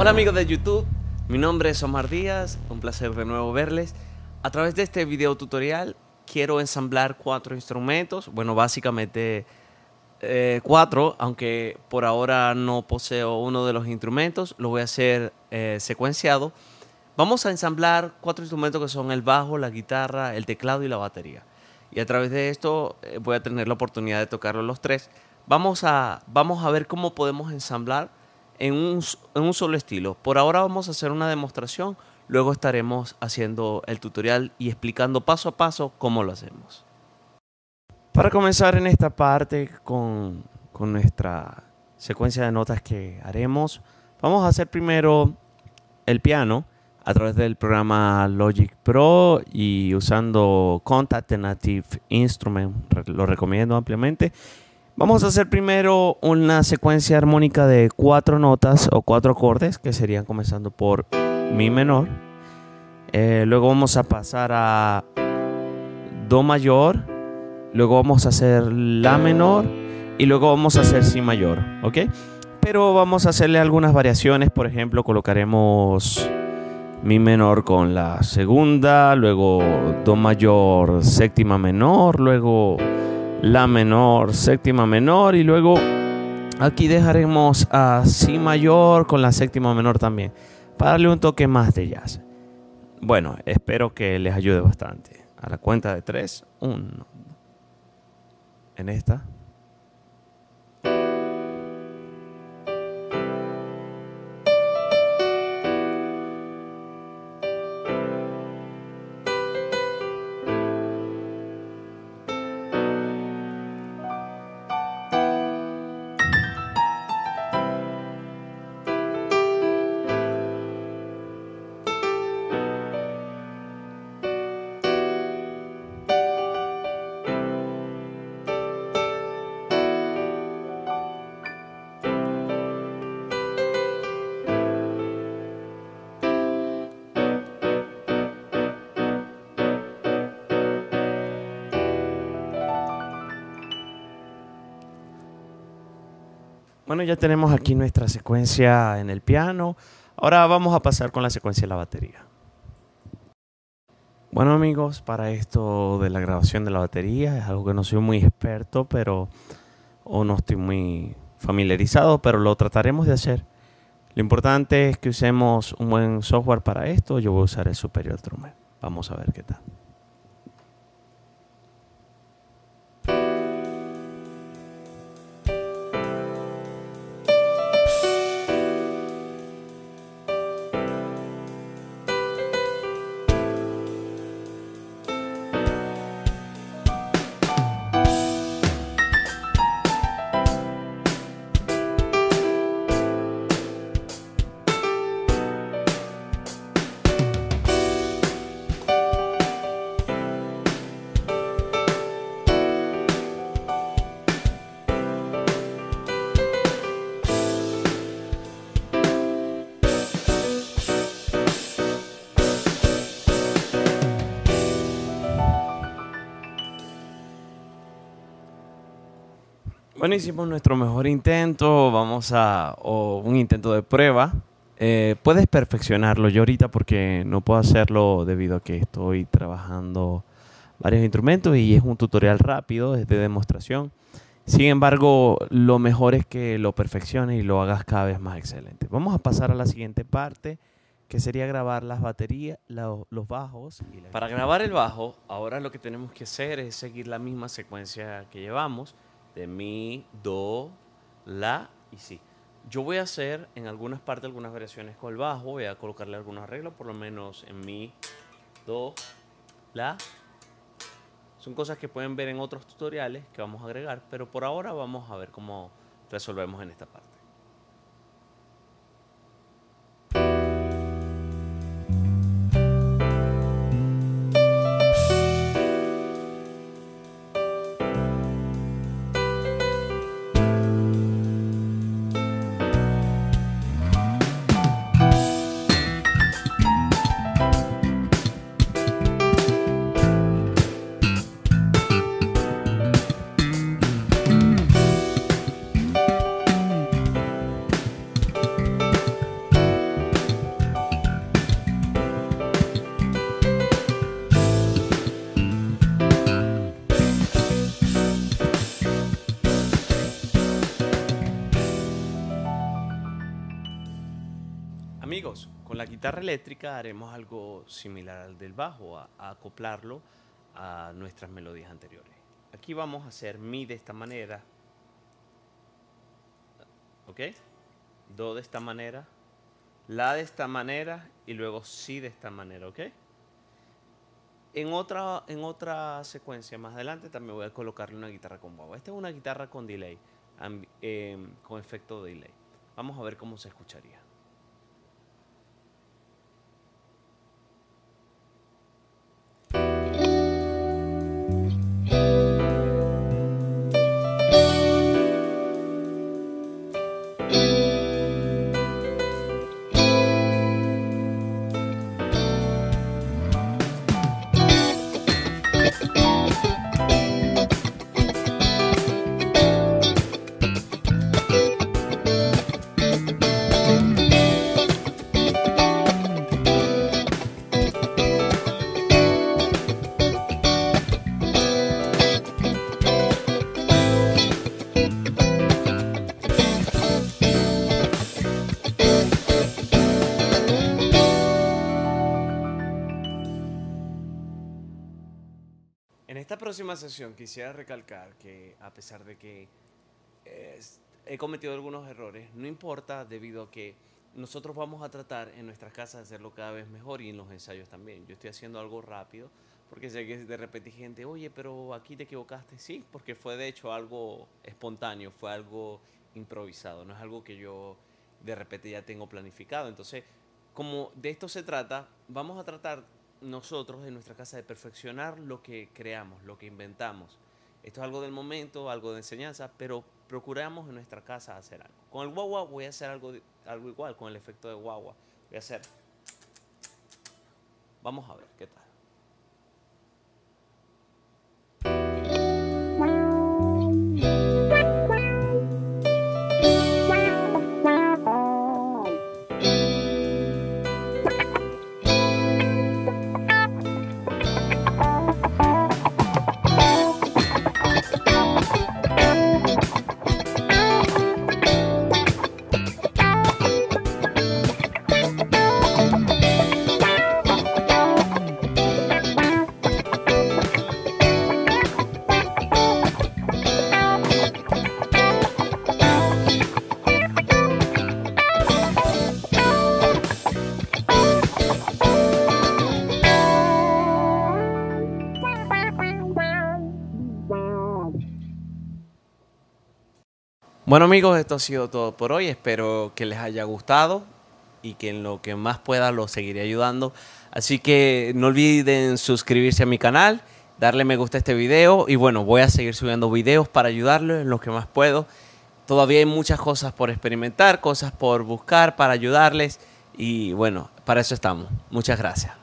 Hola amigos de YouTube, mi nombre es Omar Díaz, un placer de nuevo verles. A través de este video tutorial quiero ensamblar 4 instrumentos, bueno básicamente 4, aunque por ahora no poseo uno de los instrumentos, lo voy a hacer secuenciado. Vamos a ensamblar 4 instrumentos que son el bajo, la guitarra, el teclado y la batería. Y a través de esto voy a tener la oportunidad de tocarlos los 3. Vamos a ver cómo podemos ensamblar en un solo estilo. Por ahora vamos a hacer una demostración, luego estaremos haciendo el tutorial y explicando paso a paso cómo lo hacemos. Para comenzar en esta parte con nuestra secuencia de notas que haremos, vamos a hacer primero el piano a través del programa Logic Pro y usando Contact Native Instrument, lo recomiendo ampliamente. Vamos a hacer primero una secuencia armónica de 4 notas o 4 acordes que serían comenzando por Mi menor. Luego vamos a pasar a Do mayor. Luego vamos a hacer La menor. Y luego vamos a hacer Si mayor. ¿Ok? Pero vamos a hacerle algunas variaciones. Por ejemplo, colocaremos Mi menor con la segunda. Luego Do mayor, séptima menor. Luego La menor, séptima menor, y luego aquí dejaremos a Si mayor con la séptima menor también, para darle un toque más de jazz. Bueno, espero que les ayude bastante. A la cuenta de 3, 1. En esta. Bueno, ya tenemos aquí nuestra secuencia en el piano. Ahora vamos a pasar con la secuencia de la batería. Bueno amigos, para esto de la grabación de la batería es algo que no soy muy experto, o no estoy muy familiarizado, pero lo trataremos de hacer. Lo importante es que usemos un buen software para esto. Yo voy a usar el Superior Drummer. Vamos a ver qué tal. Bueno, hicimos nuestro mejor intento, un intento de prueba. Puedes perfeccionarlo yo ahorita porque no puedo hacerlo debido a que estoy trabajando varios instrumentos y es un tutorial rápido, es de demostración. Sin embargo, lo mejor es que lo perfecciones y lo hagas cada vez más excelente. Vamos a pasar a la siguiente parte, que sería grabar las baterías, los bajos. Para grabar el bajo, ahora lo que tenemos que hacer es seguir la misma secuencia que llevamos, de Mi, Do, La y Si. Yo voy a hacer en algunas partes algunas variaciones con el bajo, voy a colocarle algunos arreglos, por lo menos en Mi, Do, La. Son cosas que pueden ver en otros tutoriales que vamos a agregar, pero por ahora vamos a ver cómo resolvemos en esta parte. la guitarra eléctrica haremos algo similar al del bajo, a acoplarlo a nuestras melodías anteriores. Aquí vamos a hacer mi de esta manera, ¿ok? Do de esta manera, la de esta manera y luego si de esta manera, ¿ok? En otra secuencia más adelante también voy a colocarle una guitarra con guagua. Esta es una guitarra con delay, con efecto de delay. Vamos a ver cómo se escucharía. En esta próxima sesión quisiera recalcar que a pesar de que he cometido algunos errores, no importa debido a que nosotros vamos a tratar en nuestras casas de hacerlo cada vez mejor y en los ensayos también. Yo estoy haciendo algo rápido porque sé que de repente hay gente, oye, pero aquí te equivocaste. Sí, porque fue de hecho algo espontáneo, fue algo improvisado, no es algo que yo de repente ya tengo planificado. Entonces, como de esto se trata, vamos a tratar nosotros en nuestra casa de perfeccionar lo que creamos, lo que inventamos. Esto es algo del momento, algo de enseñanza, pero procuramos en nuestra casa hacer algo. Con el guagua voy a hacer algo igual, con el efecto de guagua. Voy a hacer... Vamos a ver qué tal. Bueno amigos, esto ha sido todo por hoy. Espero que les haya gustado y que en lo que más pueda los seguiré ayudando. Así que no olviden suscribirse a mi canal, darle me gusta a este video y bueno, voy a seguir subiendo videos para ayudarlos en lo que más puedo. Todavía hay muchas cosas por experimentar, cosas por buscar para ayudarles y bueno, para eso estamos. Muchas gracias.